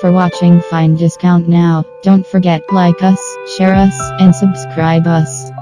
for watching. Find discount now. Don't forget like us, share us, and subscribe us.